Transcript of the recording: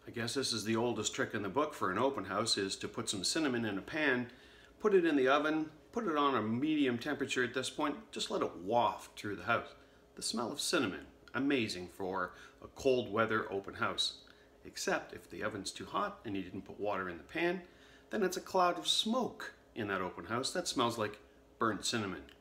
I guess this is the oldest trick in the book for an open house, is to put some cinnamon in a pan, put it in the oven, put it on a medium temperature at this point, just let it waft through the house. The smell of cinnamon, amazing for a cold weather open house. Except if the oven's too hot and you didn't put water in the pan, then it's a cloud of smoke in that open house that smells like burnt cinnamon.